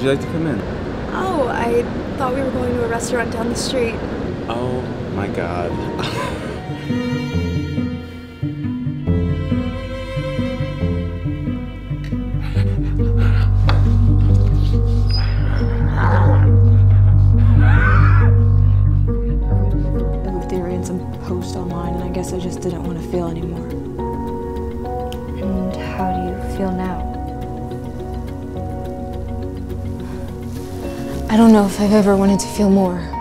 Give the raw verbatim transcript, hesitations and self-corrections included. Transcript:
you like to come in? Oh, I thought we were going to a restaurant down the street. Oh my God. Post online, and I guess I just didn't want to feel anymore. And how do you feel now? I don't know if I've ever wanted to feel more.